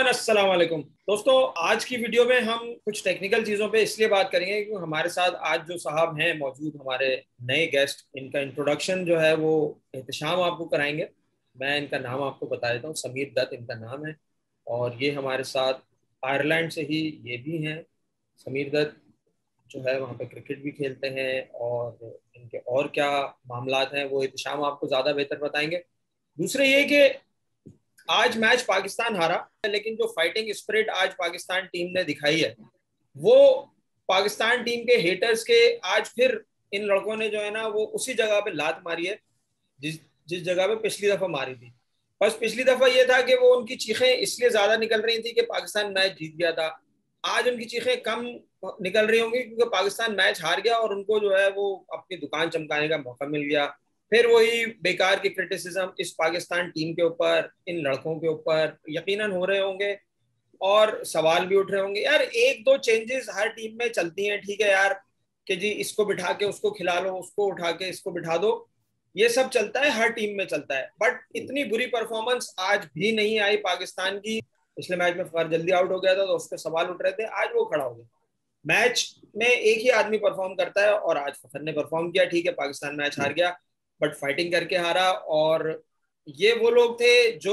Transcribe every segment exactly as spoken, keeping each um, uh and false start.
Everyone, अस्सलाम वालेकुम। दोस्तों, आज की वीडियो में हम कुछ टेक्निकल चीज़ों पे इसलिए बात करेंगे क्योंकि हमारे साथ आज जो साहब हैं मौजूद, हमारे नए गेस्ट, इनका इंट्रोडक्शन जो है वो एहतशाम आपको कराएंगे। मैं इनका नाम आपको बता देता हूँ। समीर दत्त इनका नाम है और ये हमारे साथ आयरलैंड से ही ये भी हैं। समीर दत्त जो है वहाँ पे क्रिकेट भी खेलते हैं और इनके और क्या मामलात हैं वो एहतशाम आपको ज़्यादा बेहतर बताएंगे। दूसरे ये कि आज मैच पाकिस्तान हारा, लेकिन जो फाइटिंग स्पिरिट आज पाकिस्तान टीम ने दिखाई है वो पाकिस्तान टीम के हेटर्स के आज फिर इन लड़कों ने जो है ना वो उसी जगह पे लात मारी है जिस जिस जगह पे पिछली दफा मारी थी। बस पिछली दफा ये था कि वो उनकी चीखें इसलिए ज्यादा निकल रही थी कि पाकिस्तान मैच जीत गया था। आज उनकी चीखें कम निकल रही होंगी क्योंकि पाकिस्तान मैच हार गया और उनको जो है वो अपनी दुकान चमकाने का मौका मिल गया। फिर वही बेकार की क्रिटिसिज्म इस पाकिस्तान टीम के ऊपर, इन लड़कों के ऊपर यकीनन हो रहे होंगे और सवाल भी उठ रहे होंगे। यार, एक दो चेंजेस हर टीम में चलती हैं, ठीक है यार, कि जी इसको बिठा के उसको खिला लो, उसको उठा के इसको बिठा दो, ये सब चलता है, हर टीम में चलता है। बट इतनी बुरी परफॉर्मेंस आज भी नहीं आई पाकिस्तान की। पिछले मैच में फखर जल्दी आउट हो गया था तो उसके सवाल उठ रहे थे, आज वो खड़ा हो गया। मैच में एक ही आदमी परफॉर्म करता है और आज फखर ने परफॉर्म किया। ठीक है, पाकिस्तान मैच हार गया बट फाइटिंग करके हारा। और ये वो लोग थे जो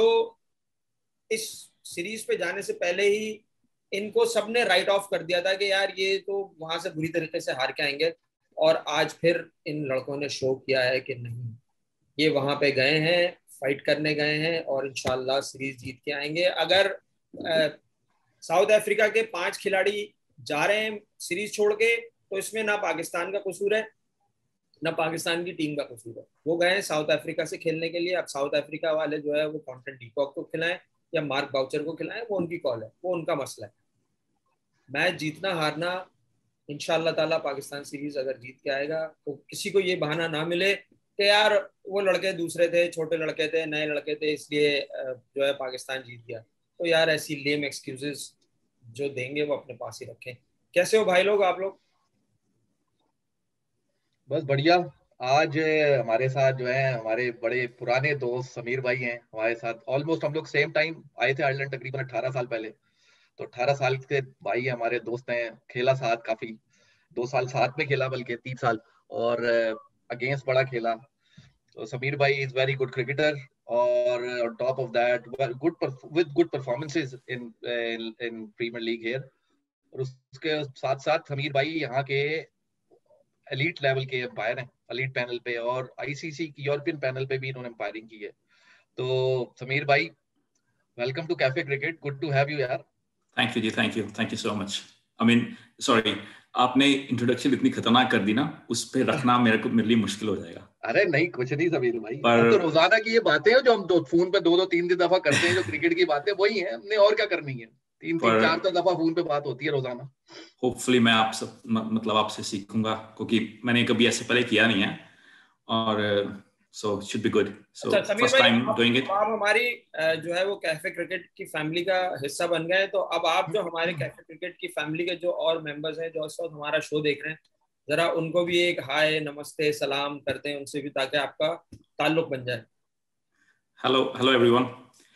इस सीरीज पे जाने से पहले ही इनको सबने राइट ऑफ कर दिया था कि यार ये तो वहां से बुरी तरीके से हार के आएंगे। और आज फिर इन लड़कों ने शो किया है कि नहीं, ये वहां पे गए हैं, फाइट करने गए हैं और इंशाल्लाह सीरीज जीत के आएंगे। अगर आ, साउथ अफ्रीका के पांच खिलाड़ी जा रहे हैं सीरीज छोड़ के तो इसमें ना पाकिस्तान का कसूर है ना पाकिस्तान की टीम का कसूर है। वो गए साउथ अफ्रीका से खेलने के लिए। अब साउथ अफ्रीका वाले जो है वो कॉन्टेंट डीकॉक को खिलाएं या मार्क बाउचर को खिलाएं, वो उनकी कॉल है, वो उनका मसला है। मैच जीतना हारना, इंशाल्लाह ताला पाकिस्तान सीरीज अगर जीत के आएगा तो किसी को ये बहाना ना मिले कि यार वो लड़के दूसरे थे, छोटे लड़के थे, नए लड़के थे, इसलिए जो है पाकिस्तान जीत गया। तो यार ऐसी लेम एक्सक्यूजेस जो देंगे वो अपने पास ही रखें। कैसे हो भाई लोग, आप लोग? बस बढ़िया। आज हमारे साथ जो है हमारे बड़े पुराने दोस्त समीर भाई हैं हमारे साथ। ऑलमोस्ट हम लोग सेम टाइम आए थे आयरलैंड, तकरीबन अठारह साल पहले। तो अठारह साल के भाई हैं हमारे, दोस्त हैं, खेला साथ काफी, दो साल साथ में खेला, बल्कि तीन साल, और अगेंस्ट बड़ा खेला। तो समीर भाई इज वेरी गुड क्रिकेटर और top of that good with good performances in in premier league here. और उसके साथ साथ समीर भाई यहाँ के एलीट लेवल के एम्पायर हैं, एलीट पैनल पे और आईसीसी की यूरोपियन पैनल पे भी इन्होंने एम्पायरिंग की है। तो समीर भाई, welcome to cafe cricket, good to have you यार। थैंक यू जी, thank you thank you so much. I mean sorry, आपने इंट्रोडक्शन इतनी खतरनाक कर दी ना, उस पे रखना मेरे को मेरे लिए मुश्किल हो जाएगा। अरे नहीं, कुछ नहीं समीर भाई, पर... हम तो रोजाना की ये बातें हैं जो हम दो फोन पे दो दो तीन तीन दफा करते हैं, जो क्रिकेट की बातें वही हैं, हमने और क्या करनी है। तीन तीन चार चार दफा फोन पे बात होती है रोजाना। होपफुली मैं आप सब मतलब आपसे सीखूंगा क्योंकि मैंने कभी ऐसे पहले किया नहीं है और so it should be good. So अच्छा, first time doing it. आप हमारी जो है वो कैफे क्रिकेट की फैमिली का हिस्सा बन गए, तो अब आप जो हमारे कैफे क्रिकेट की फैमिली के जो और मेंबर्स हैं जो इस वक्त हमारा शो देख रहे हैं, जरा उनको भी एक हाय, नमस्ते, सलाम करते हैं उनसे भी, ताकि आपका ताल्लुक बन जाए। Hello hello everyone.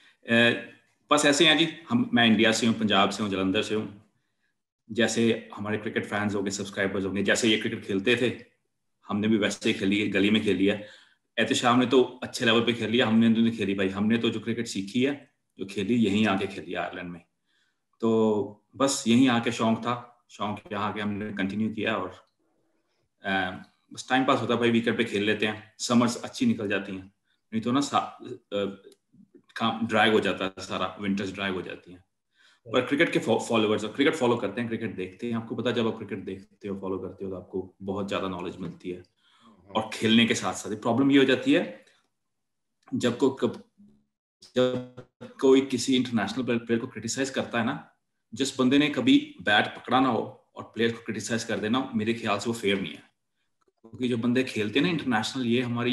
बस ऐसे हैं जी, हम मैं इंडिया से हूँ, पंजाब से हूँ, जलंधर से हूँ। जैसे हमारे क्रिकेट फैंस हो गए, सब्सक्राइबर्स हो गए, जैसे ये क्रिकेट खेलते थे हमने भी वैसे ही खेली है, गली में खेली है। एहतशाम ने तो अच्छे लेवल पे खेल लिया, हमने तो नहीं खेली भाई। हमने तो जो क्रिकेट सीखी है, जो खेली, यहीं आके खेली है आयरलैंड में। तो बस यहीं आके शौक था, शौक यहाँ आके हमने कंटिन्यू किया और आ, बस टाइम पास होता है भाई, वीकेंड पे खेल लेते हैं। समर्स अच्छी निकल जाती हैं, नहीं तो ना काम ड्राई हो जाता है सारा, विंटर्स ड्राई हो जाती हैं। पर क्रिकेट के फॉलोअर्स और क्रिकेट फॉलो करते हैं, क्रिकेट देखते हैं, आपको पता है जब आप क्रिकेट देखते हो, फॉलो करते हो तो आपको बहुत ज्यादा नॉलेज मिलती है। और खेलने के साथ साथ प्रॉब्लम ये हो जाती है जब को कब जब कोई किसी इंटरनेशनल प्लेयर को क्रिटिसाइज करता है ना, जिस बंदे ने कभी बैट पकड़ा ना हो और प्लेयर को क्रिटिसाइज कर देना, मेरे ख्याल से वो फेयर नहीं है। क्योंकि जो बंदे खेलते हैं ना इंटरनेशनल, ये हमारी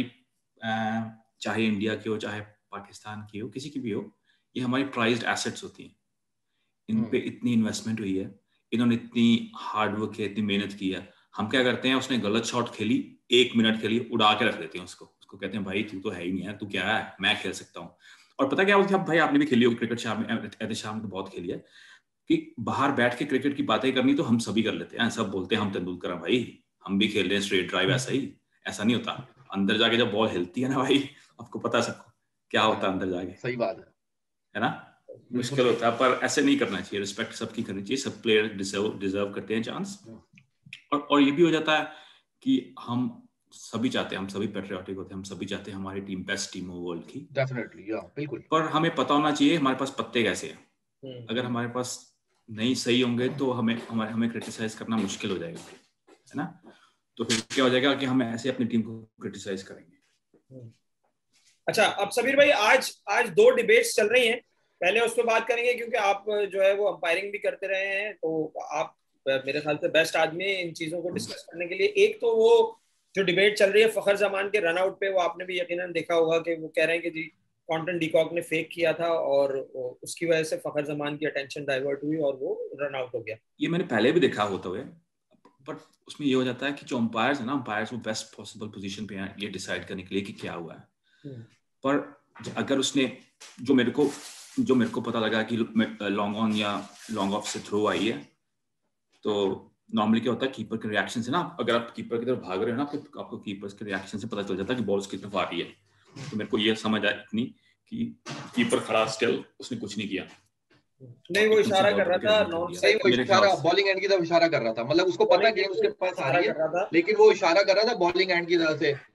चाहे इंडिया की हो, चाहे पाकिस्तान की हो, किसी की भी हो, ये हमारी प्राइज्ड एसेट्स होती हैं। इन पे इतनी इन्वेस्टमेंट हुई है, इन्होंने इतनी हार्ड वर्क किया, इतनी मेहनत की है। हम क्या करते हैं, उसने गलत शॉट खेली, एक मिनट खेली, उड़ा के रख देते हैं उसको। उसको कहते हैं भाई तू तो है ही नहीं है, तू क्या है, मैं खेल सकता हूँ। और पता क्या होता है भाई, आपने भी खेली होगी क्रिकेट, शाम एहतशाम तो बहुत खेली है, कि बाहर बैठ के क्रिकेट की बातें करनी तो हम सभी कर लेते हैं, सब बोलते हैं हम तेंदुलकर हैं भाई, हम भी खेल रहे हैं स्ट्रेट ड्राइव, ऐसा ही। ऐसा नहीं होता, अंदर जाके जब बॉल हिलती है ना भाई, आपको पता सबको क्या होता है अंदर जाके। सही बात है है ना, मुश्किल होता है, पर ऐसे नहीं करना चाहिए, रिस्पेक्ट सबकी करनी चाहिए, सब प्लेयर डिजर्व डिजर्व करते हैं चांस। और और ये भी हो जाता है कि हम सभी चाहते हैं, हम सभी पेट्रियाटिक होते हैं, हम सभी चाहते हैं हमारी टीम बेस्ट टीम हो वर्ल्ड की, डेफिनेटली, या बिल्कुल। पर हमें पता होना चाहिए हमारे पास पत्ते कैसे हैं। अगर हमारे पास नहीं सही होंगे तो हमें हमें हमें क्रिटिसाइज करना मुश्किल हो जाएगा, है ना। तो फिर क्या हो जाएगा कि हम ऐसे अपनी टीम को क्रिटिसाइज करेंगे। अच्छा, अब समीर भाई, आज आज दो डिबेट्स चल रही हैं, पहले उस पर बात करेंगे क्योंकि आप जो है वो अंपायरिंग भी करते रहे हैं, तो आप मेरे ख्याल से बेस्ट आदमी इन चीजों को डिस्कस करने के लिए। एक तो वो जो डिबेट चल रही है फखर जमान के रन आउट पे, वो आपने भी यकीनन देखा होगा कि वो कह रहे हैं कि जी क्विंटन डीकॉक ने फेक किया था और उसकी वजह से फखर जमान की अटेंशन डाइवर्ट हुई और वो रन आउट हो गया। ये मैंने पहले भी देखा होता हुए, बट उसमें ये हो जाता है कि जो अंपायर्स है ना, अंपायर्स वो बेस्ट पॉसिबल पोजीशन पे हैं ये डिसाइड करने के लिए कि क्या हुआ है। पर अगर उसने जो मेरे को जो मेरे को पता लगा कि लॉन्ग ऑन या लॉन्ग ऑफ से थ्रो आई है, तो नॉर्मली क्या होता है कीपर के रिएक्शन से ना, अगर आप कीपर की तरफ भाग रहे हो ना, आपको आपको कीपर के रिएक्शन से पता चल जाता है कि बॉल उसकी तरफ आ रही है। तो मेरे को ये समझ आया इतनी कि कीपर खड़ा स्टिल, उसने कुछ नहीं किया, नहीं वो इशारा कर रहा था, नॉन सही वो इशारा बॉलिंग एंड की तरफ इशारा कर रहा था, मतलब उसको पता गेम उसके पास आ रही है, लेकिन वो इशारा कर रहा था बॉलिंग एंड की तरफ से।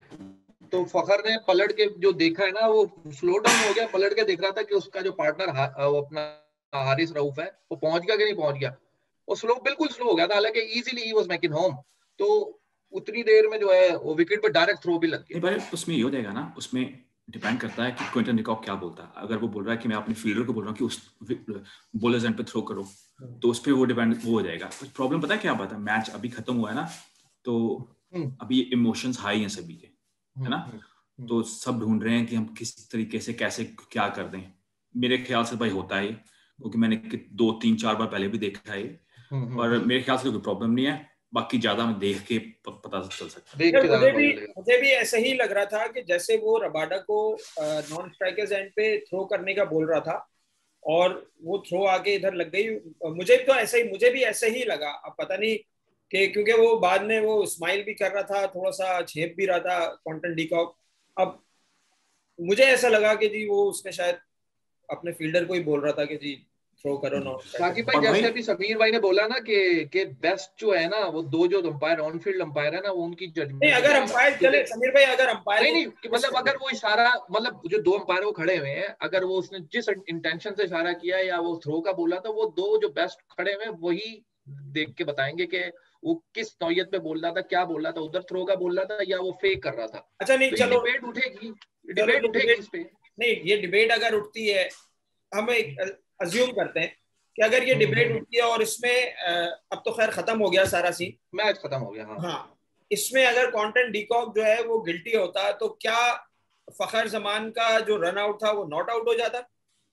तो फखर ने पलट के जो देखा है ना, वो स्लो डाउन हो गया, पलट के देख रहा था कि उसका जो पार्टनर वो अपना हारिस रऊफ है वो पहुंच गया कि नहीं पहुंच गया। वो स्लो बिल्कुल स्लो हो गया था, हालांकि easily he was making home, तो उतनी देर में जो है वो विकेट पे डायरेक्ट थ्रो भी लग गया। भाई उसमें ये हो जाएगा ना, उसमें डिपेंड करता है कि क्विंटन डीकॉक क्या बोलता है। अगर वो बोल रहा है कि मैं अपने फील्डर को बोल रहा हूँ कि उस बॉलर्स एंड पे थ्रो करो, तो उस पर वो डिपेंड वो हो जाएगा। प्रॉब्लम पता है क्या बात है, मैच अभी खत्म हुआ है ना, तो अभी इमोशंस हाई हैं सभी के, है ना, तो सब ढूंढ रहे हैं कि हम किस तरीके से कैसे क्या कर दें। मेरे ख्याल से भाई होता है, क्योंकि मैंने दो तीन चार बार पहले भी देखा है, पर मेरे ख्याल से कोई प्रॉब्लम नहीं है, बाकी ज्यादा में देख के पता चल सकता है। मुझे भी मुझे भी ऐसा ही लग रहा था कि जैसे वो रबाडा को नॉन स्ट्राइकर्स एंड पे थ्रो करने का बोल रहा था और वो थ्रो आके इधर लग गई, मुझे तो ऐसा ही मुझे भी ऐसा ही लगा। अब पता नहीं कि क्योंकि वो बाद में वो स्माइल भी कर रहा था, थोड़ा सा झेप भी रहा था क्विंटन डीकॉक। अब मुझे ऐसा लगा कि जी वो उसने शायद अपने फील्डर को ही बोल रहा था कि जी थ्रो करो नॉन स्ट्राइकर। साकिब भाई जैसे अभी समीर भाई ने बोला ना कि कि बेस्ट जो है ना वो दो जो अंपायर ऑन फील्ड अंपायर है ना, वो उनकी जजमेंट नहीं, अगर अंपायर चले समीर भाई, अगर अंपायर नहीं नहीं मतलब अगर वो इशारा, मतलब जो दो अंपायर वो खड़े हुए हैं, अगर वो उसने जिस इंटेंशन से इशारा किया या वो थ्रो का बोला, तो वो दो जो बेस्ट खड़े हुए वही देख के बताएंगे कि वो किस नौयत पे बोल रहा था, क्या बोल रहा था, उधर थ्रो का बोल रहा था या वो फेक कर रहा था। अच्छा नहीं, तो चलो डिबेट उठेगी, डिबेट उठेगी इस पे। नहीं, ये डिबेट अगर उठती है, हम एक अज्यूम करते हैं कि अगर ये डिबेट उठती है और इसमें अब तो खैर खत्म हो गया सारा सीन, मैच खत्म हो गया, हाँ हाँ, इसमें अगर क्विंटन डीकॉक जो है वो गिल्टी होता, तो क्या फखर जमान का जो रन आउट था वो नॉट आउट हो जाता?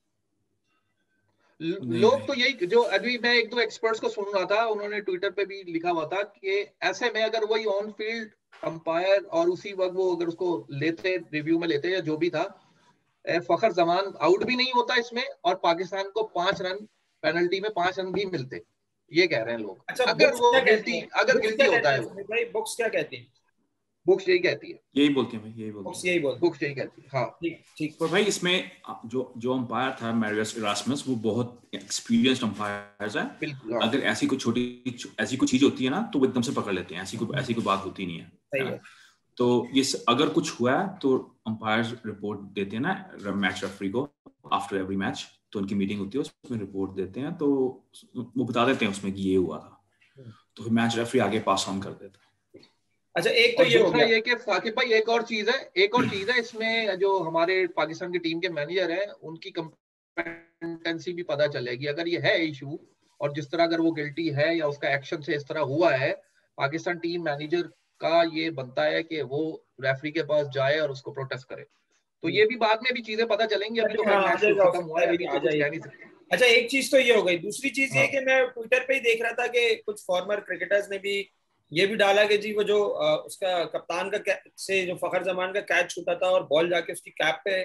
लोग तो यही, जो अभी मैं एक दो एक्सपर्ट्स को सुन रहा था, उन्होंने ट्विटर पे भी लिखा हुआ था कि ऐसे में अगर वही ऑन फील्ड अंपायर और उसी वक्त वो अगर उसको लेते, रिव्यू में लेते या जो भी था, फखर जमान आउट भी नहीं होता इसमें और पाकिस्तान को पांच रन पेनल्टी में पांच रन भी मिलते, ये कह रहे हैं लोग। अच्छा, अगर वो गिल्टी अगर गिल्टी होता है वो, भाई बुक्स क्या कहती है? बुक्स यही कहती है, यही बोलती है भाई, यही बोलती बुक्स यही बोलती बुक्स यही कहती है, हाँ ठीक ठीक। पर भाई इसमें जो जो अंपायर था मैरियस इरास्मस, वो बहुत एक्सपीरियंस्ड अंपायर्स है। बिल्कुल, अगर ऐसी कोई छोटी ऐसी कोई चीज होती है ना, तो वो एकदम से पकड़ लेते हैं, ऐसी कोई ऐसी कोई बात होती नहीं है, सही है। तो ये अगर कुछ हुआ है तो अंपायर्स रिपोर्ट देते हैं ना मैच रेफरी को आफ्टर एवरी मैच, तो उनकी मीटिंग होती है, उसमें रिपोर्ट देते हैं, तो वो बता देते हैं उसमें कि ये हुआ था, तो फिर मैच रेफरी आगे पास ऑन कर देता है। अच्छा, एक तो ये हो गया, ये कि साकिब भाई एक और चीज है एक और चीज है इसमें, जो हमारे पाकिस्तान की टीम के मैनेजर हैं उनकी कंपेटेंसी भी पता चलेगी। अगर ये है इशू और जिस तरह अगर वो गिल्टी है या उसका एक्शन से इस तरह हुआ है, पाकिस्तान टीम मैनेजर का ये बनता है कि वो रेफरी के पास जाए और उसको प्रोटेस्ट करे। तो ये भी बाद में भी चीजें पता चलेंगी, अभी तो मैच खत्म हुआ है, अभी तो कुछ कह नहीं सकते। अच्छा, एक चीज तो ये हो गई। दूसरी चीज ये कि मैं ट्विटर पे ही देख रहा था कि कुछ फॉर्मर क्रिकेटर्स ने भी ये भी डाला कि जी वो जो उसका कप्तान का से जो फखर जमान का कैच छूटा था और बॉल जाके उसकी कैप पे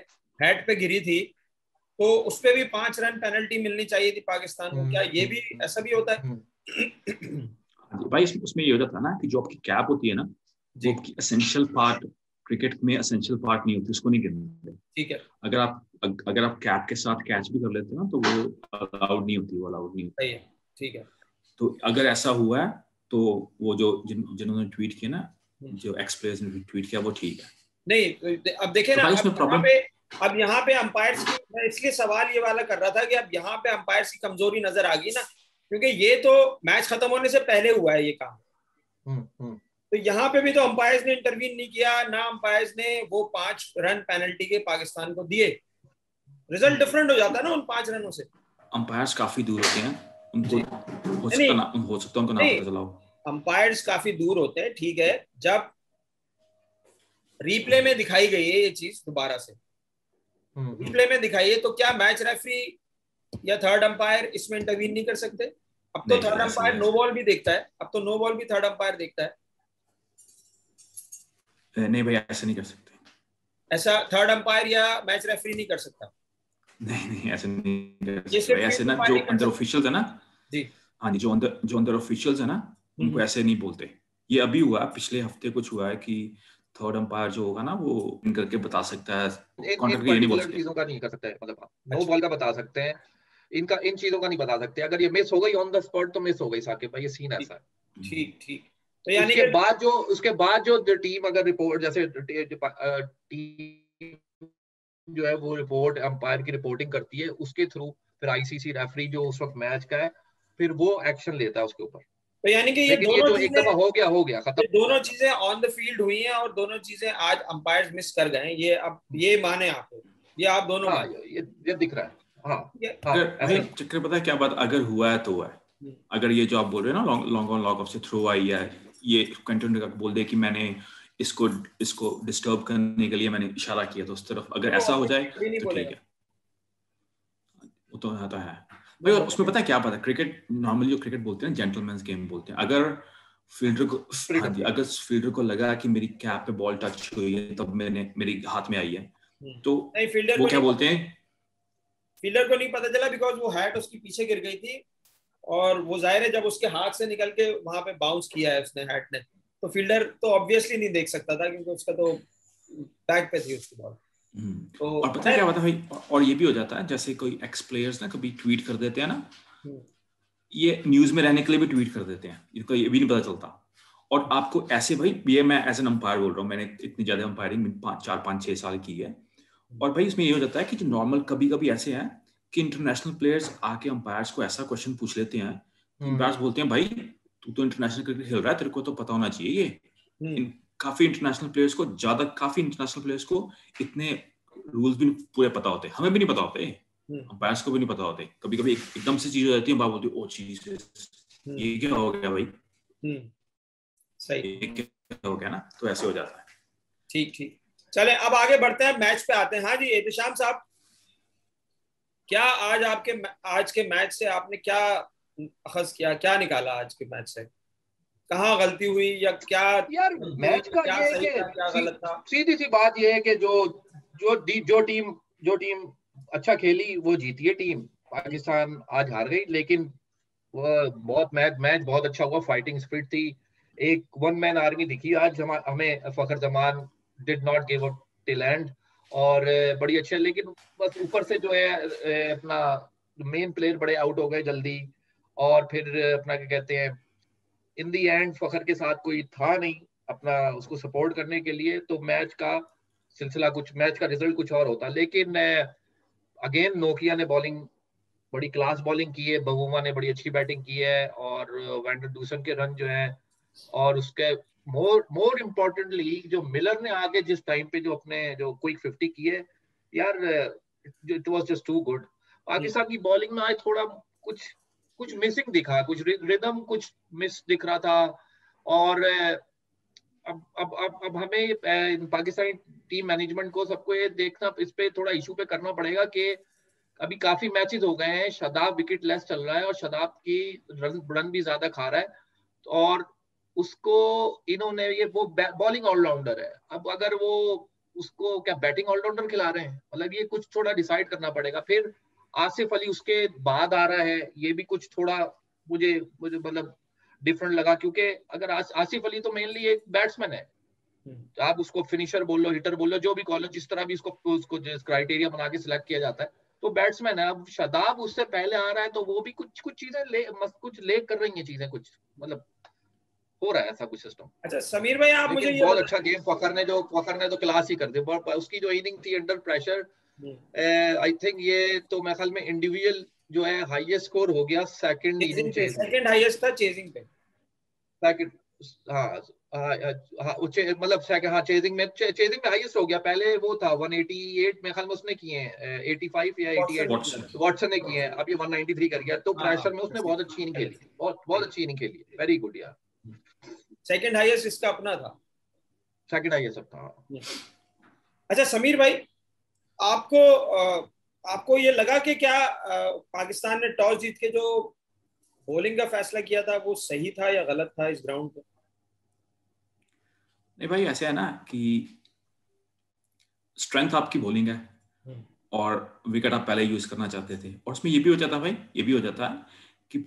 हैट पे गिरी थी, तो उस पे भी पांच रन पेनल्टी मिलनी चाहिए थी पाकिस्तान को। क्या ये भी ऐसा भी होता है? भाई उसमें ये हो जाता है ना कि जो आपकी कैप होती है ना, जो आपकी एसेंशियल पार्ट, क्रिकेट में एसेंशियल पार्ट नहीं होती, उसको नहीं गिनते। ठीक है। अगर आप अगर आप कैप के साथ कैच भी कर लेते हो ना, तो वो अलाउड नहीं होती, वो अलाउड नहीं होती। ठीक है। तो अगर ऐसा हुआ है तो वो जो जिन जिन्होंने ट्वीट किया ना, जो एक्स प्लेयर्स ने ट्वीट किया, वो ठीक है। नहीं, अब देखे ना, अब यहाँ पे अब यहाँ पे अंपायर्स की, मैं इसलिए सवाल ये वाला कर रहा था कि अब यहाँ पे अंपायर्स की कमजोरी नजर आ गई ना, क्योंकि ये तो मैच खत्म होने से पहले हुआ है ये काम। तो यहाँ पे भी तो अंपायर्स ने इंटरवीन नहीं किया ना, अंपायर्स ने वो पांच रन पेनल्टी के पाकिस्तान को दिए। रिजल्ट डिफरेंट हो जाता है ना उन पांच रनों से। अंपायर्स काफी दूर होते हैं, उनको हो सकता ना हो सकता उनको ना पता चला हो। अंपायर्स काफी दूर होते हैं, ठीक है। जब रिप्ले में दिखाई गई है ये चीज दोबारा से, रिप्ले में दिखाई है, तो क्या मैच रेफरी या थर्ड अंपायर इसमें इंटरवीन नहीं कर सकते? अब तो थर्ड अंपायर नो बॉल भी देखता है, अब तो नो बॉल भी थर्ड अंपायर देखता है। नहीं भाई, ऐसा नहीं कर सकते। ऐसा थर्ड अंपायर या मैच रेफरी नहीं कर सकता? नहीं नहीं, ऐसे नहीं कर सकते। ऐसे ना जो अंदर ऑफिशियल्स है ना जी, हाँ जी, जो अंदर जो अंदर ऑफिशियल्स है ना, उनको ऐसे नहीं बोलते। ये अभी हुआ, पिछले हफ्ते कुछ हुआ है कि थर्ड अंपायर जो होगा ना, वो इन करके बता सकता है, कॉन्ट्रैक्ट ये नहीं बोल सकते, चीजों का नहीं कर सकता है। मतलब नो बॉल का बता सकते हैं, इनका इन चीजों का नहीं बता सकते। अगर ये मिस हो गई ऑन द स्पॉट तो मिस हो गई साकिब भाई, ये सीन ऐसा है। ठीक ठीक। तो यानी उसके बाद जो उसके बाद जो टीम अगर रिपोर्ट, जैसे टीम जो है वो रिपोर्ट अंपायर की रिपोर्टिंग करती है, उसके थ्रू फिर आईसीसी रेफरी जो उस वक्त मैच का है, फिर वो एक्शन लेता है उसके ऊपर। तो यानी कि ये दोनों ये जो एक दफा हो गया हो गया खत्म, दोनों चीजें ऑन द फील्ड हुई हैं और दोनों चीजें आज अंपायर्स मिस कर गए। ये अब ये माने आप, ये आप दोनों हाँ, ये ये दिख रहा है। हाँ, हाँ, अगर चक्कर पता है क्या बात, अगर हुआ है तो हुआ है। अगर ये जो आप बोल रहे हो ना, long long on long off से थ्रो आई है, ये कंटेंट का बोल दे कि मैंने इसको इसको डिस्टर्ब करने के लिए मैंने इशारा किया तो उस तरफ, अगर ऐसा हो जाए तो ठीक है, वो तो है तो है भाई। और उसमें पता है क्या बात है, क्रिकेट नॉर्मली जो क्रिकेट बोलते हैं जेंटलमैन्स गेम बोलते हैं। अगर फील्डर को हाँ जी, अगर फील्डर को लगा कि मेरी कैप पे बॉल टच हुई है, तब मैंने मेरी हाथ में आई है, तो वो क्या बोलते हैं, फील्डर को नहीं पता चला बिकॉज वो हैट उसकी पीछे गिर गई थी, और वो जाहिर है जब उसके हाथ से निकल के वहां पे बाउंस किया है उसने हैट ने, तो फील्डर तो ऑब्वियसली नहीं देख सकता था क्योंकि उसका तो बैक पे थी उसकी बॉल। तो और पता है क्या बात है भाई, और ये भी हो जाता है जैसे कोई एक्स प्लेयर्स ना कभी ट्वीट कर देते हैं ना, ये न्यूज में रहने के लिए भी ट्वीट कर देते हैं, इनको ये भी नहीं पता चलता। और आपको ऐसे भाई, ये मैं एज एन अंपायर बोल रहा हूँ, मैंने इतनी ज्यादा अंपायरिंग पाँच चार पाँच छह साल की है, और भाई इसमें ये हो जाता है कि जो नॉर्मल कभी कभी ऐसे हैं कि इंटरनेशनल प्लेयर्स आके अंपायर्स को ऐसा क्वेश्चन पूछ लेते हैं, अंपायर्स बोलते हैं भाई तू तो इंटरनेशनल क्रिकेट खेल रहा है, तेरे को तो पता होना चाहिए। ये काफी इंटरनेशनल प्लेयर्स को ज्यादा काफी इंटरनेशनल प्लेयर्स को इतने रूल्स भी पूरे पता होते, हमें भी नहीं पता होते, अंपायर्स को भी नहीं पता होते। कभी कभी एकदम से चीज हो जाती है, बात बोलती है ओ चीज ये क्या हो गया भाई, सही क्या हो गया ना, तो ऐसे हो जाता है। ठीक ठीक, चले अब आगे बढ़ते हैं, मैच पे आते हैं। हाँ जी एहतिशाम साहब, क्या आज आपके आज के मैच से आपने क्या अखज किया, क्या निकाला आज के मैच से? कहाँ गलती हुई या क्या? यार मैच का क्या ये है सही कि था, क्या गलत था? सीधी सी बात ये है कि जो जो जो टीम जो टीम अच्छा खेली वो जीती है टीम। पाकिस्तान आज हार गई, लेकिन वो बहुत मैच मैच बहुत अच्छा हुआ, फाइटिंग स्पिरिट थी, एक वन मैन आर्मी दिखी आज हमें। Fakhar Zaman did not give up till end, और बड़ी अच्छी, लेकिन बस ऊपर से जो है अपना मेन प्लेयर बड़े आउट हो गए जल्दी, और फिर अपना क्या कहते हैं, इन दी एंड फखर के साथ कोई था नहीं अपना उसको सपोर्ट करने के लिए, तो मैच का सिलसिला कुछ, मैच का रिजल्ट कुछ और होता। लेकिन अगेन नोकिया ने बॉलिंग बड़ी क्लास बॉलिंग की है, बबूमा ने बड़ी अच्छी बैटिंग की है, और वैंडर डूसन के रन जो है, और उसके मोर मोर इम्पोर्टेंटली जो मिलर ने आगे जिस टाइम पे जो अपने जो क्विक फिफ्टी की है यार, it was just too good. Pakistan की बॉलिंग में आज थोड़ा कुछ कुछ मिसिंग दिखा, कुछ रिदम कुछ मिस दिख रहा था, और अब अब अब अब हमें पाकिस्तानी टीम मैनेजमेंट को सबको ये देखना, इस पे थोड़ा इशू पे करना पड़ेगा कि अभी काफी मैचेस हो गए हैं, शादाब विकेट लेस चल रहा है और शादाब की रन रन भी ज्यादा खा रहा है, और उसको इन्होंने ये वो बॉलिंग ऑलराउंडर है, अब अगर वो उसको क्या बैटिंग ऑलराउंडर खिला रहे हैं? मतलब ये कुछ थोड़ा डिसाइड करना पड़ेगा। फिर आसिफ अली उसके बाद आ रहा है, ये भी कुछ थोड़ा मुझे मुझे मतलब डिफरेंट लगा, क्योंकि अगर आस, आसिफ अली तो मेनली एक बैट्समैन है, आप उसको फिनिशर बोल लो, हिटर बोल लो, जो भी कॉल, जिस तरह भी उसको उसको क्राइटेरिया बना के सिलेक्ट किया जाता है, तो बैट्समैन है। अब शादाब उससे पहले आ रहा है, तो वो भी कुछ कुछ चीजें ले कुछ ले कर रही हैं चीजें, कुछ मतलब हो रहा है ऐसा कुछ सिस्टम। अच्छा समीर भाई, आप मुझे ये बहुत अच्छा गेम फखर ने जो फखर ने तो क्लास ही कर दी। उसकी जो इनिंग थी अंडर प्रेशर, आई थिंक ये तो मेरे ख्याल में इंडिविजुअल जो है हाईएस्ट स्कोर हो गया सेकंड इनिंग पे, सेकंड हाईएस्ट था चेजिंग पे, सेकंड हाँ हाँ मतलब सेकंड हाँ चेजिंग में चेजिंग में हाईएस्ट हो गया। पहले वो था एक सौ अट्ठासी मेरे ख्याल में उसने किए हैं, पचासी या अट्ठासी वॉटसन ने किए हैं, अब ये एक सौ तिरानवे कर गया। तो प्रेशर में उसने बहुत अच्छी इनिंग खेली, बहुत बहुत अच्छी इनिंग खेली, वेरी गुड यार। सेकंड हाईएस्ट इसका अपना था, सेकंड हाईएस्ट था। अच्छा समीर भाई, आपको आपको ये लगा कि क्या पाकिस्तान ने टॉस जीत के जो बॉलिंग का फैसला किया था वो सही था या गलत था इस ग्राउंड पे? नहीं भाई, ऐसे है ना कि स्ट्रेंथ आपकी बॉलिंग है और विकेट आप पहले यूज करना चाहते थे, और उसमें ये भी हो जाता भाई, ये भी हो जाता है कि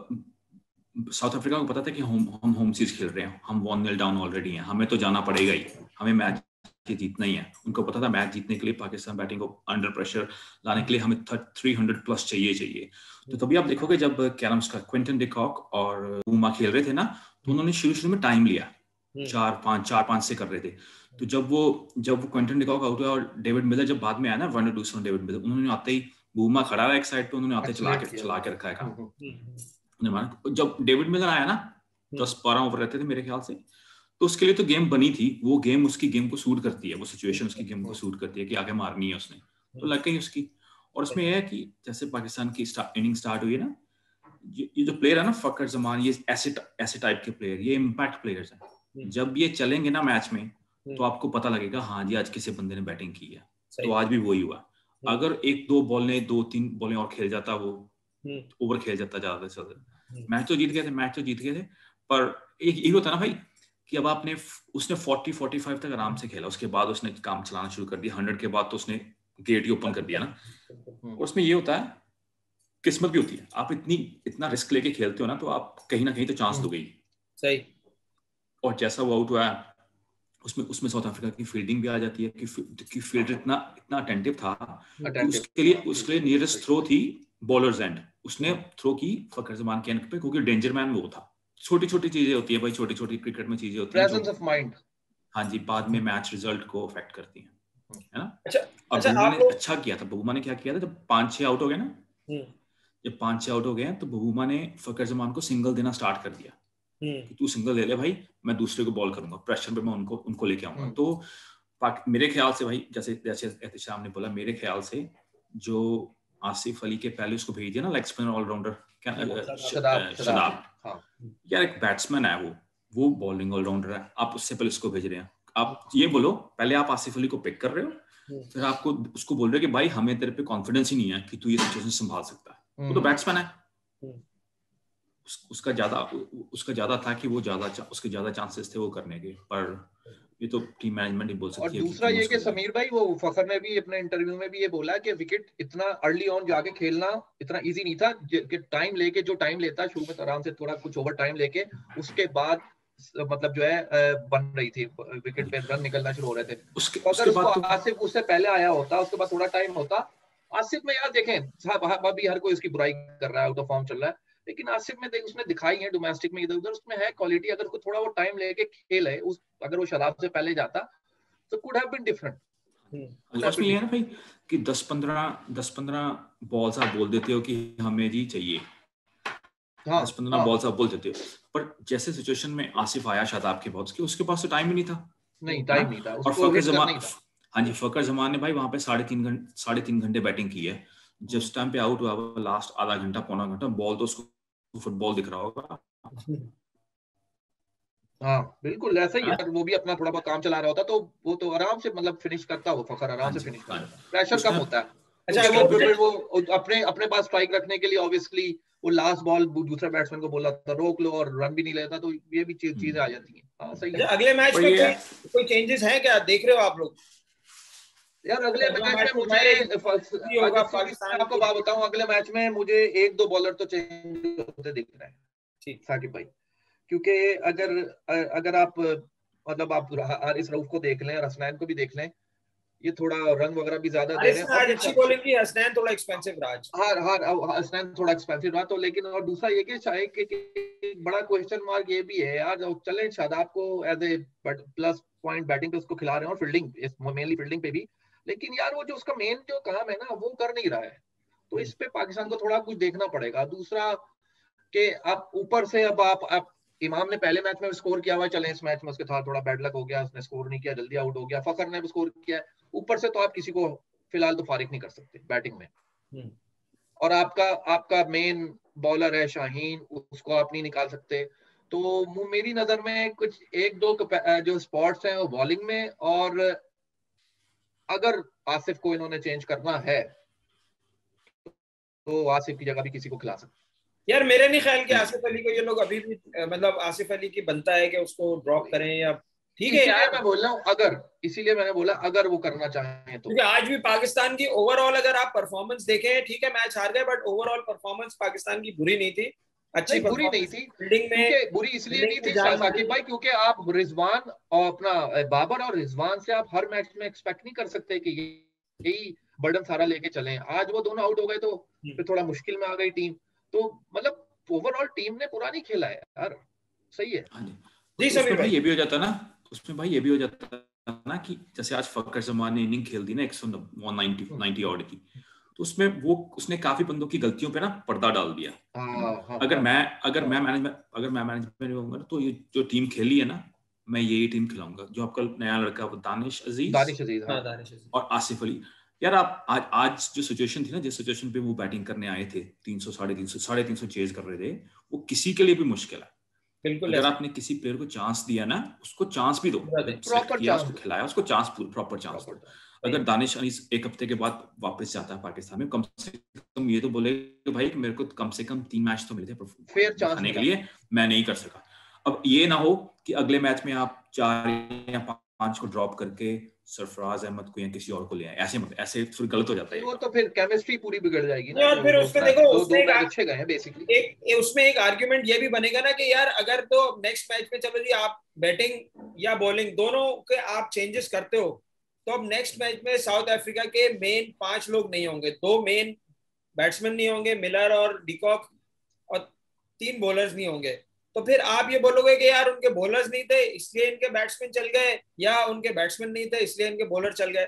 साउथ अफ्रीका को पता था कि हम हम होम सीरीज खेल रहे हैं, हम वन नील डाउन ऑलरेडी हैं, हमें तो जाना पड़ेगा ही, हमें मैच जीतना ही है। उनको पता था मैच जीतने के लिए पाकिस्तान बैटिंग को अंडर प्रेशर लाने के लिए हमें थ्री हंड्रेड प्लस चाहिए चाहिए तो तभी आप देखोगे जब कैरम्स का क्विंटन डी कॉक और बुमा खेल रहे थे ना, तो उन्होंने शुरू शुरू में टाइम लिया, चार पांच चार पांच से कर रहे थे। तो जब वो जब वो क्विंटन डी कॉक आउट हुआ और डेविड मिलर जब बाद में आया ना, वन डूसन डेविड मिलर, उन्होंने आते ही बुमा खड़ा रहा एक साइड पे, उन्होंने आते चला के चला के रखा है काम। जब डेविड मिलर आया ना, दस बारह ओवर रहते थे मेरे ख्याल से, तो उसके लिए तो गेम बनी थी, वो गेम उसकी गेम को सूट करती है, वो सिचुएशन उसकी गेम को सूट करती है कि आगे मारनी है उसने, तो लग गई उसकी। और उसमें यह है कि जैसे पाकिस्तान की इनिंग स्टार्ट हुई है ना, ये जो प्लेयर है ना फकर जमान, ये ऐसे ऐसे टाइप के प्लेयर, ये इम्पैक्ट प्लेयर्स हैं। जब ये चलेंगे ना मैच में, तो आपको पता लगेगा हाँ जी आज किसी बंदे ने बैटिंग की है, तो आज भी वही हुआ। अगर एक दो बॉल ने दो तीन बॉलें और खेल जाता, वो ओवर खेल जाता ज्यादा से ज्यादा, मैच तो जीत गए थे, मैच तो जीत गए थे। पर एक यही होता ना भाई कि अब आपने उसने चालीस पैंतालीस तक आराम से खेला, उसके बाद उसने काम चलाना शुरू कर दिया, सौ के बाद तो उसने गेट ही ओपन कर दिया ना। और उसमें ये होता है, किस्मत भी होती है, आप इतनी इतना रिस्क लेके खेलते हो ना, तो आप कहीं ना कहीं तो चांस दोगे ही। सही। और जैसा वो आउट हुआ उसमें उसमें साउथ अफ्रीका की फील्डिंग भी आ जाती है कि कि फील्डर इतना इतना अटेंटिव था कि उसके लिए उसके लिए नियरेस्ट थ्रो थी बॉलर्स एंड, उसने थ्रो की फकर जमान के एंड पे, क्योंकि डेंजर मैन वो था। छोटी छोटी चीजें होती है भाई, छोटी छोटी क्रिकेट में चीजें होती हैं, प्रेजेंस ऑफ माइंड, हाँ जी, बाद में मैच रिजल्ट को अफेक्ट करती हैं, है ना। अच्छा, और अच्छा, बुमा आपको... ने अच्छा किया था, बुमा ने क्या किया था, जब पांच छह आउट हो गए ना, जब पांच छह आउट हो गए तो बुमा ने फकर जमान को सिंगल देना स्टार्ट कर दिया कि तू सिंगल ले ले भाई, मैं दूसरे को बॉल करूंगा, प्रेशर पे मैं उनको उनको लेके आऊंगा। तो मेरे ख्याल से भाई, जैसे जैसे एहतिशाम ने बोला, मेरे ख्याल से जो आसिफ अली के पहले उसको भेज दिया ना लेग स्पिनर ऑलराउंडर शदाब, यार एक बैट्समैन है वो वो बॉलिंग ऑलराउंडर है, आप उससे पहले उसको भेज रहे हैं। आप ये बोलो, पहले आप आसिफ अली को पिक कर रहे हो, फिर आपको उसको बोल रहे हो कि भाई हमें तेरे पे कॉन्फिडेंस ही नहीं है कि तू ये सिचुएशन संभाल सकता है। वो तो बैट्समैन है, उस, उसका ज्यादा उसका ज्यादा था कि वो ज्यादा उसके ज्यादा चांसेस थे वो करने के, पर ये तो टीम मैनेजमेंट ही बोल सकती है। और दूसरा ये कि समीर भाई, वो फखर ने भी अपने इंटरव्यू में भी ये बोला कि विकेट इतना अर्ली ऑन जाके खेलना इतना इजी नहीं था, कि टाइम लेके जो टाइम लेता शुरू में, तो आराम से थोड़ा कुछ ओवर टाइम लेके उसके बाद मतलब जो है बन रही थी, विकेट पे रन निकलना शुरू हो रहे थे। उसके, अगर उसके उसको आसिफ उससे पहले आया होता, उसके बाद थोड़ा टाइम होता, आसिफ में यार देखें साहब, अभी हर कोई उसकी बुराई कर रहा है, आउट ऑफ फॉर्म चल रहा है, लेकिन आसिफ में देख उसने दिखाई है डोमेस्टिक में इधर उधर, उसमें है क्वालिटी। अगर उसको थोड़ा वो टाइम लेके खेल है, उस अगर वो शदाब से पहले जाता तो कुड हैव बीन डिफरेंट। उसमें ये है ना भाई कि दस पंद्रह बॉल्स आप बोल देते हो कि हमें जी चाहिए, हाँ, दस पंद्रह हाँ, बॉल्स आप बोल देते हो, पर जैसे सिचुएशन में आसिफ आया शादाब के बाद, उसके पास तो टाइम ही नहीं था, नहीं टाइम नहीं था, और फकर जमान, हाँ जी, फकर जमान ने भाई वहां पे साढ़े तीन घंटे साढ़े तीन घंटे बैटिंग की है। जिस टाइम पे आउट हुआ लास्ट आधा घंटा पौना घंटा, बॉल तो उसको फुटबॉल दिख रहा होगा। हाँ बिल्कुल ऐसा ही है, वो भी अपना थोड़ा बहुत काम चला रहा होता, तो वो तो आराम से मतलब फिनिश करता, वो फखर आराम से फिनिश करता, प्रेशर कम होता है। अच्छा, वो वो अपने अपने पास स्ट्राइक रखने के लिए ऑब्वियसली वो लास्ट बॉल दूसरे बैट्समैन को बोला था रोक लो, और रन भी नहीं लेता, तो ये भी चीजें आ जाती हैं। हाँ सही है। अगले मैच में कोई कोई चेंजेस हैं क्या, देख रहे हो आप लोग? यार अगले मैच में मुझे होगा पाकिस्तान, आपको बात बताऊं, अगले मैच में मुझे एक दो बॉलर तो चेंज होते दिख रहे हैं साकिब भाई, क्योंकि अगर अगर आप मतलब आप हारिस रऊफ को देख लें और हसनैन को भी देख लें, ये थोड़ा रन वगैरह भी ज्यादा दे रहे हैं। आज अच्छी बॉलिंग की, हसनैन थोड़ा एक्सपेंसिव रहा, हार हार हसनैन थोड़ा एक्सपेंसिव रहा तो, लेकिन और दूसरा ये कि शायद कि बड़ा क्वेश्चन मार्क ये भी है यार, चले शादाब को as a plus point batting पे उसको खिला रहे हैं और फील्डिंग, मेनली फील्डिंग पे भी, लेकिन यार वो जो उसका मेन जो काम है ना वो कर नहीं रहा है, तो इस पे पाकिस्तान को थोड़ा कुछ देखना पड़ेगा। दूसरा कि आप ऊपर से अब आप, आप इमाम ने पहले मैच में स्कोर किया हुआ, चले इस मैच में उसके साथ थोड़ा बैड लक हो गया, उसने स्कोर नहीं किया, जल्दी आउट हो गया। फखर ने भी स्कोर किया, ऊपर से तो आप किसी को फिलहाल तो फारिग नहीं कर सकते बैटिंग में, और आपका आपका मेन बॉलर है शाहीन, उसको आप नहीं निकाल सकते। तो मेरी नजर में कुछ एक दो जो स्पॉट्स हैं वो बॉलिंग में, और अगर आसिफ को इन्होंने चेंज करना है तो आसिफ की जगह भी किसी को खिला सकते। यार मेरे नहीं ख्याल कि आसिफ अली को ये लोग अभी भी, मतलब आसिफ अली की बनता है कि उसको ड्रॉप करें या, ठीक है यार मैं बोल रहा हूँ अगर, इसीलिए मैंने बोला अगर वो करना चाहें तो, क्योंकि आज भी पाकिस्तान की ओवरऑल अगर आप परफॉर्मेंस देखें, ठीक है मैच हार गए, बट ओवरऑल परफॉर्मेंस पाकिस्तान की बुरी नहीं थी, अच्छी नहीं, बुरी नहीं थी, फील्डिंग में, क्योंकि बुरी इसलिए नहीं थी साकिब भाई क्योंकि आप रिजवान और अपना बाबर और रिजवान से आप हर मैच में एक्सपेक्ट नहीं कर सकते कि यही बर्डन सारा लेके चलें। आज वो दोनों आउट हो गए तो फिर थोड़ा मुश्किल में आ गई टीम, तो मतलब ओवरऑल टीम ने पूरा नहीं खेला है यार, सही है जी सभी भाई। ये भी हो जाता ना उसमें भाई, ये भी हो जाता ना कि जैसे आज फकर जमान ने इनिंग खेल दी ना एक सौ नब्बे ऑड की, तो उसमें वो उसने काफी बंदों की गलतियों पे ना पर्दा डाल दिया। हाँ, हाँ, अगर हाँ, मैं अगर हाँ, मैं मैनेजमेंट अगर मैं मैनेजमेंट में होऊंगा तो ये जो टीम खेली है ना, मैं यही टीम खिलाऊंगा। जो आपका नया लड़का वो दानिश अजीज, दानिश अजीज, हाँ, दानिश अजीज और आसिफ अली। यार आप आज आज जो सिचुएशन थी ना, जिस सिचुएशन पे वो बैटिंग करने आए थे, तीन सौ साढ़े तीन सौ साढ़े तीन सौ चेज कर रहे थे, वो किसी के लिए भी मुश्किल है। बिल्कुल, अगर आपने किसी प्लेयर को चांस दिया ना, उसको चांस भी दो, प्रॉपर किया उसको खिलाया, उसको चांस, प्रॉपर चांस दो। अगर दानिश अलीस एक हफ्ते के बाद वापस जाता है पाकिस्तान में, कम से कम ये तो बोले कि भाई मेरे को कम से कम तीन मैच तो मिले थे फेयर चांस के लिए, मैं नहीं कर सका। अब ये ना हो कि अगले मैच में आप चार या पांच को ड्रॉप करके सरफराज अहमद को या किसी और को ले आए, ऐसे मतलब ऐसे फिर गलत हो जाता है। वो तो फिर केमिस्ट्री पूरी बिगड़ जाएगी ना। और फिर उसमें देखो दो, दो मैच अच्छे गए हैं बेसिकली। एक उसमें एक आर्गुमेंट ये भी बनेगा ना कि यार अगर तो नेक्स्ट मैच में चलो जी आप बैटिंग या बॉलिंग दोनों के आप चेंजेस करते हो, तो अब नेक्स्ट मैच में साउथ अफ्रीका के मेन पांच लोग नहीं होंगे, दो मेन बैट्समैन नहीं होंगे, मिलर और डिकॉक, और तीन बॉलर्स नहीं होंगे। तो फिर आप ये बोलोगे कि यार उनके बॉलर्स नहीं थे इसलिए इनके बैट्समैन चल गए, या उनके बैट्समैन नहीं थे इसलिए इनके बॉलर चल गए।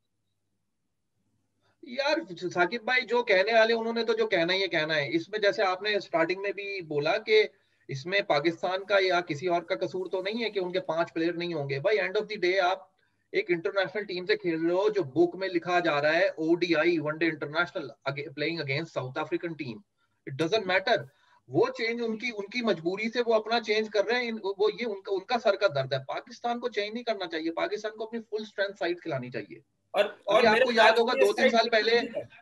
यार साकिब भाई जो कहने वाले उन्होंने तो जो कहना ही है कहना है। इसमें जैसे आपने स्टार्टिंग में भी बोला कि इसमें पाकिस्तान का या किसी और का कसूर तो नहीं है कि उनके पांच प्लेयर नहीं होंगे। भाई एंड ऑफ द डे आप एक इंटरनेशनल टीम से खेल रहे हो जो बुक में लिखा जा रहा है ODI one day international playing against South African team. It doesn't matter, वो चेंज उनकी उनकी मजबूरी से वो अपना चेंज कर रहे हैं, वो ये उनका उनका सर का दर्द है। पाकिस्तान को चेंज नहीं करना चाहिए, पाकिस्तान को अपनी फुल स्ट्रेंथ साइड खिलानी चाहिए। और और आपको याद होगा दो तीन साल पहले,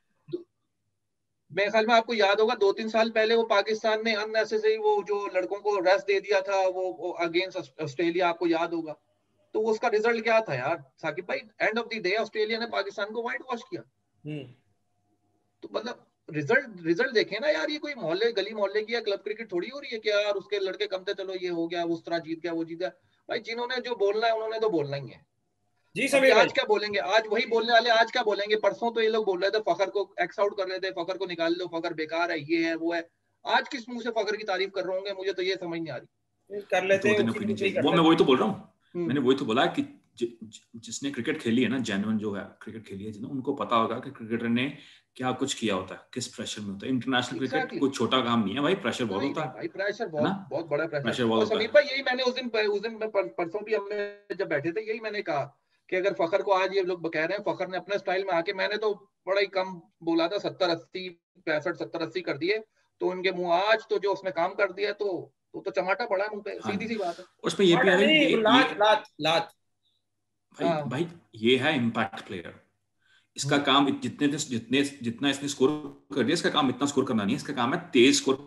मेरे ख्याल में आपको याद होगा दो तीन साल पहले वो पाकिस्तान ने अननेसेसरी वो जो लड़कों को रेस्ट दे दिया था वो, वो अगेंस्ट ऑस्ट्रेलिया, आपको याद होगा। तो उसका रिजल्ट क्या था यार साकिब भाई? End of the day Australia ने पाकिस्तान को व्हाइट वॉश किया। तो मतलब रिजल्ट रिजल्ट देखें ना यार, ये कोई मोहल्ले गली मोहल्ले की या क्लब क्रिकेट थोड़ी हो रही है कि यार उसके लड़के कम थे चलो ये हो गया, उस तरह जीत गया वो जीत गया। भाई जिन्होंने जो बोलना है उन्होंने तो बोलना ही है। जी समीर आज क्या बोलेंगे, आज वही बोलने वाले, आज क्या बोलेंगे? परसों तो ये लोग बोल रहे थे फखर को एक्स आउट कर रहे थे, फखर को निकाल लो, फखर बेकार है, ये है वो है। आज किस मुंह से फखर की तारीफ कर रहे होंगे, मुझे तो ये समझ नहीं आ रही। कर लेते हैं वो, मैं वही तो बोल रहा हूँ। मैंने वही तो बोला कि ज, ज, जिसने क्रिकेट खेली है ना, जेन्युइन जो है क्रिकेट खेली है, उनको पता होगा कि क्रिकेटर ने क्या कुछ किया होता है, किस प्रेशर में होता है। इंटरनेशनल क्रिकेट कोई छोटा काम नहीं है भाई, प्रेशर बहुत होता है भाई, प्रेशर बहुत बहुत बड़ा प्रेशर बहुत होता है। समीर भाई यही मैंने उस दिन उस दिन परसों भी हमने जब बैठे थे यही मैंने कहा कि अगर फखर को आज ये लोग कह रहे हैं फखर ने अपने स्टाइल में आके, मैंने तो बड़ा ही कम बोला था, सत्तर अस्सी पैंसठ सत्तर अस्सी कर दिए, तो उनके मुंह आज तो जो उसने काम कर दिया तो तो, तो चमाटा पड़ा मुंह पे, सीधी सी बात है। उसमें ये भी है लात लात लात भाई भाई ये है इम्पैक्ट प्लेयर। इसका काम जितने जितने जितना इसने स्कोर कर दिया, इसका काम इतना स्कोर करना नहीं है, इसका काम है तेज स्कोर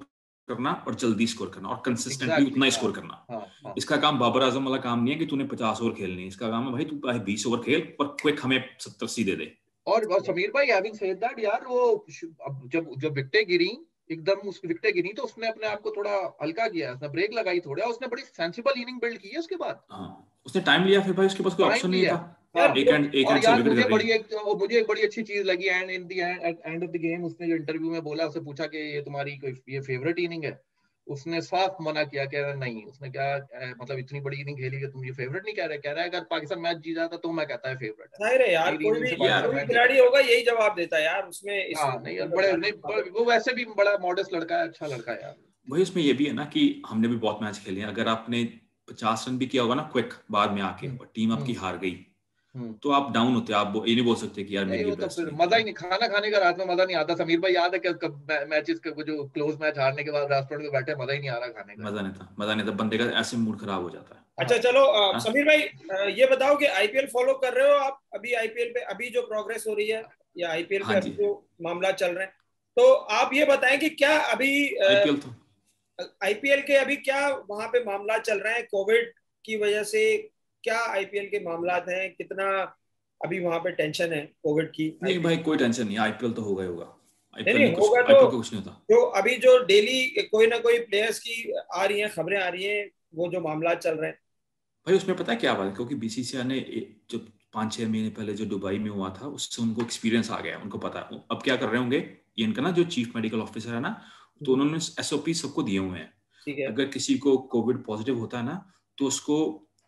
करना और जल्दी स्कोर करना और कंसिस्टेंटली exactly, उतना ही हाँ, स्कोर करना। हाँ, हाँ. इसका काम बाबर आजम वाला काम नहीं है कि तूने पचास ओवर खेलनी है, इसका काम है भाई तू बीस ओवर खेल पर क्विक हमें सत्तर अस्सी दे दे। और, और समीर भाई हैविंग सेड दैट यार, वो अब जब जब विकेटें गिरी एकदम, उस विकेटें गिरी तो उसने अपने आप को थोड़ा हल्का किया, उसने ब्रेक लगाई थोड़ा, उसने बड़ी सेंसिबल इनिंग बिल्ड की है उसके बाद। हाँ उसने टाइम लिया, फिर भाई उसके पास कोई ऑप्शन नहीं था। हाँ, एक एंड एक और एंड से यार विकेट मुझे कर बड़ी रही। एक वो मुझे एक बड़ी अच्छी चीज लगी, and in the end of the game उसने जो इंटरव्यू में बोला, उसे पूछा कि ये तुम्हारी कोई ये फेवरेट इनिंग है, उसने साफ मना किया, कह रहा नहीं, उसने क्या मतलब इतनी बड़ी इनिंग खेली कि तुम ये फेवरेट नहीं कह रहे, कह रहा है अगर पाकिस्तान मैच जीत जाता तो मैं कहता है फेवरेट है। जाहिर है यार, कोई भी कोई खिलाड़ी होगा यही जवाब देता है यार उसमें। हाँ नहीं यार, बड़े नहीं, वो वैसे भी बड़ा मॉडेस्ट लड़का है, अच्छा लड़का है यार। वही उसमें ये भी है ना कि हमने भी बहुत मैच खेले हैं, अगर आपने पचास रन भी किया होगा ना क्विक बाद में आके और टीम आपकी हार गई तो आप डाउन होते हैं, आप ये नहीं बोल सकते कि यार मेरी वो तो फिर मजा ही नहीं, खाना खाने का रात में मजा नहीं आता। समीर भाई याद है कि मैचेस के जो क्लोज मैच हारने के बाद रेस्टोरेंट में बैठे, मजा ही नहीं आ रहा खाने का। मजा नहीं था, मजा नहीं था, बंदे का ऐसे मूड खराब हो जाता है। अच्छा चलो आ, समीर भाई ये बताओ कि आईपीएल फॉलो कर रहे हो आप अभी? आईपीएल पे अभी जो प्रोग्रेस हो रही है या आईपीएल पे अभी जो मामला चल रहे हैं, तो आप ये बताएं कि क्या अभी आईपीएल तो आईपीएल के अभी क्या वहां पे मामला चल रहे हैं कोविड की वजह से? क्या आईपीएल के मामला हैं, कितना अभी वहां पे टेंशन है कोविड की? नहीं भाई कोई टेंशन नहीं, आईपीएल तो होगा ही होगा। आईपीएल नहीं होगा तो आईपीएल कुछ नहीं होता। जो अभी जो डेली कोई ना कोई प्लेयर्स की आ रही हैं खबरें, आ रही हैं, वो जो मामला चल रहे हैं भाई उसमें पता है क्या बात है, क्योंकि बीसीसीआई ने जो पाँच छह महीने पहले जो दुबई में हुआ था उससे उनको एक्सपीरियंस आ गया, उनको पता है अब क्या कर रहे होंगे। ये इनका ना जो चीफ मेडिकल ऑफिसर है ना, तो उन्होंने एसओपी सबको दिए हुए हैं। अगर किसी को कोविड पॉजिटिव होता है ना तो उसको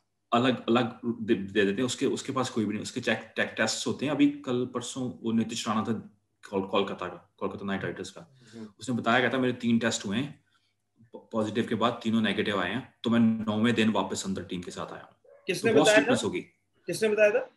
अलग अलग दे देते हैं, उसके उसके पास कोई भी नहीं, उसके चेक टेक टेस्ट होते हैं। अभी कल परसों वो नीतीश राणा था कोलकाता का, कोलकाता नाइट राइडर्स का, उसने बताया गया था मेरे तीन टेस्ट हुए हैं पॉजिटिव के बाद, तीनों नेगेटिव आए हैं, तो मैं नौवें दिन वापस अंदर टीम के साथ आया। किसने तो बताया था? होगी किसने बताया था?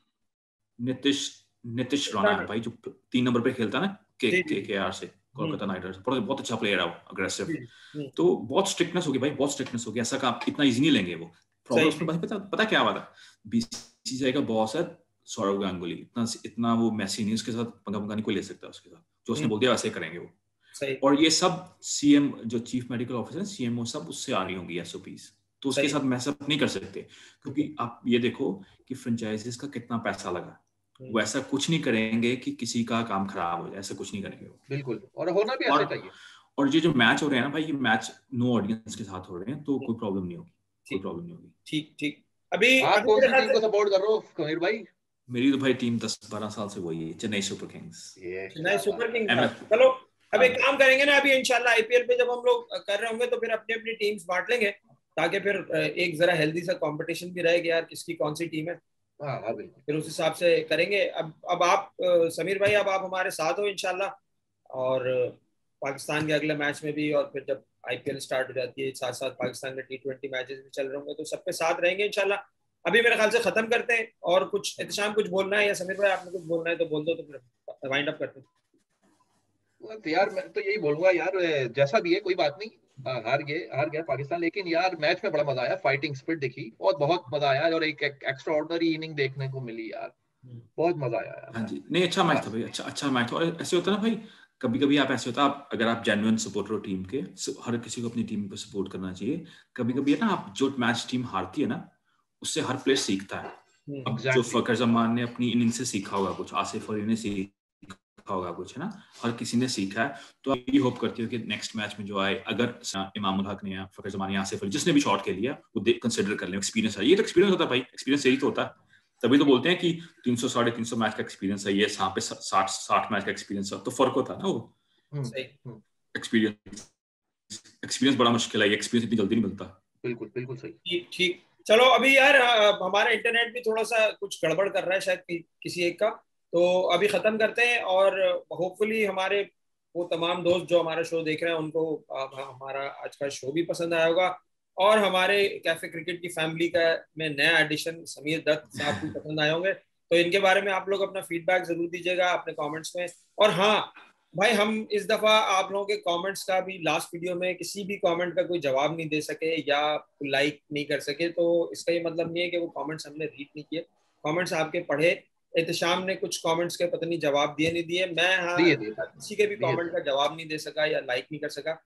नीतीश नीतीश राणा भाई, जो तीन नंबर पे खेलता है ना के के के आर से, कोलकाता नाइट राइडर्स, बहुत अच्छा प्लेयर है वो, अग्रेसिव। तो बहुत स्ट्रिक्टनेस होगी भाई, बहुत स्ट्रिक्टनेस होगी, ऐसा काम इतना इजी नहीं लेंगे वो। प्रॉब्लम उसमें भाई पता पता क्या बात है, बीसीसीआई का बॉस है सौरव गांगुली, इतना इतना वो मैसी नहीं, उसके साथ पंगा पंगा नहीं कोई ले सकता उसके साथ, जो उसने बोल दिया वैसे करेंगे वो। और ये सब सीएम जो चीफ मेडिकल ऑफिसर सीएमओ सब उससे आ रही होंगी एसओपीज, तो उसके साथ मैसअप नहीं कर सकते, क्योंकि आप ये देखो कि फ्रेंचाइजीज का कितना पैसा लगा, वो ऐसा कुछ नहीं करेंगे कि किसी का काम खराब हो जाए, ऐसा कुछ नहीं करेंगे वो। बिल्कुल, और होना भी ऐसा चाहिए। और ये जो मैच हो रहे हैं ना भाई, ये मैच नो ऑडियंस के साथ हो रहे हैं, तो कोई प्रॉब्लम नहीं होगी, कोई प्रॉब्लम नहीं होगी। ठीक ठीक। अभी आप कौन सी टीम को सपोर्ट कर रहे हो कबीर भाई? मेरी तो भाई टीम दस बारह साल से वही है, Chennai Super Kings. Chennai Super Kings. चलो अब एक काम करेंगे ना, अभी इंशाल्लाह आईपीएल पे जब हम लोग कर रहे होंगे तो फिर अपनी अपनी टीम्स बांट लेंगे, ताकि फिर एक जरा हेल्दी सा कंपटीशन भी रहेगा यार, किसकी कौन सी टीम है। हाँ हाँ बिल्कुल, फिर उस हिसाब से करेंगे। अब अब आप समीर भाई, अब आप हमारे साथ हो इंशाल्लाह, और पाकिस्तान के अगले मैच में भी, और फिर जब आईपीएल स्टार्ट हो जाती है साथ साथ पाकिस्तान के टी ट्वेंटी मैचेस भी चल रहे होंगे, तो सबके साथ रहेंगे इंशाल्लाह। अभी मेरे ख्याल से खत्म करते हैं, और कुछ एहतशाम कुछ बोलना है या समीर भाई आपने कुछ बोलना है तो बोल दो, तो फिर वाइंड अप करते हैं। तो यार मैं तो यही बोलूंगा यार, जैसा भी है कोई बात नहीं, हार गए हार गया पाकिस्तान, लेकिन यार मैच में बड़ा मजा आया, फाइटिंग स्पिरिट देखी और बहुत मजा आया, और एक एक्स्ट्रा ऑर्डिनरी इनिंग देखने को मिली यार, बहुत मजा आया यार। हाँ जी, नहीं अच्छा मैच था भाई, अच्छा अच्छा मैच था। और ऐसे होता है ना भाई, कभी कभी आप ऐसे होता है, आप अगर आप जेन्युइन सपोर्टर हो टीम के, हर किसी को अपनी टीम पे सपोर्ट करना चाहिए। कभी कभी है ना, आप जो मैच टीम हारती है ना, उससे हर प्लेयर सीखता है। अब exactly. जो फकर जमान ने अपनी इनिंग से सीखा होगा कुछ, आसिफ अली ने सीखा होगा कुछ, है ना, हर किसी ने सीखा है। तो आप ये होप करते हो कि नेक्स्ट मैच में जो आए, अगर इमामुल हक ने या फकर जमान या आसिफ अली जिसने भी शॉट खेल लिया वो कंसिडर कर ले, एक्सपीरियंस है, ये तो एक्सपीरियंस होता है भाई, एक्सपीरियंस यही तो होता है। तभी तो बोलते हैं कि तीन सौ साढ़े तीन सौ मैच का एक्सपीरियंस है, ये यहाँ पे साठ साठ मैच का एक्सपीरियंस है, तो फर्क होता है ना वो एक्सपीरियंस। एक्सपीरियंस बड़ा मुश्किल है, एक्सपीरियंस इतनी जल्दी नहीं मिलता। बिल्कुल बिल्कुल सही। ठीक ठीक। चलो अभी यार हमारा इंटरनेट भी थोड़ा सा कुछ गड़बड़ कर रहा है शायद कि, किसी एक का, तो अभी खत्म करते हैं। और होपफुली हमारे वो तमाम दोस्त जो हमारा शो देख रहे हैं उनको हमारा आज का शो भी पसंद आया होगा, और हमारे कैफे क्रिकेट की फैमिली का में नया एडिशन समीर दत्त साहब भी पसंद आए होंगे। तो इनके बारे में आप लोग अपना फीडबैक जरूर दीजिएगा अपने कमेंट्स में। और हाँ भाई, हम इस दफा आप लोगों के कमेंट्स का भी, लास्ट वीडियो में किसी भी कमेंट का कोई जवाब नहीं दे सके या लाइक नहीं कर सके, तो इसका ये मतलब नहीं है कि वो कमेंट्स हमने रीड नहीं किए। कमेंट्स आपके पढ़े, एहतशाम ने कुछ कमेंट्स के पता नहीं जवाब दिए नहीं दिए, मैं हाँ किसी के भी कमेंट का जवाब नहीं दे सका या लाइक नहीं कर सका।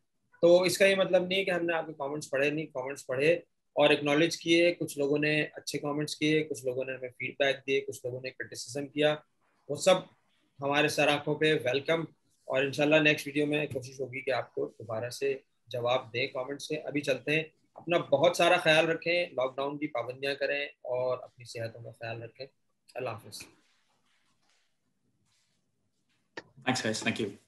तो इसका ये मतलब नहीं है कि हमने आपके कमेंट्स पढ़े नहीं, कमेंट्स पढ़े और एक्नॉलेज किए। कुछ लोगों ने अच्छे कमेंट्स किए, कुछ लोगों ने हमें फीडबैक दिए, कुछ लोगों ने क्रिटिसिज्म किया, वो सब हमारे सर आंखों पे वेलकम। और इंशाल्लाह नेक्स्ट वीडियो में कोशिश होगी कि आपको दोबारा से जवाब दें कमेंट से। अभी चलते हैं, अपना बहुत सारा ख्याल रखें, लॉकडाउन की पाबंदियां करें और अपनी सेहतों का ख्याल रखें। अल्लाह हाफिज़। Thanks guys, thank you.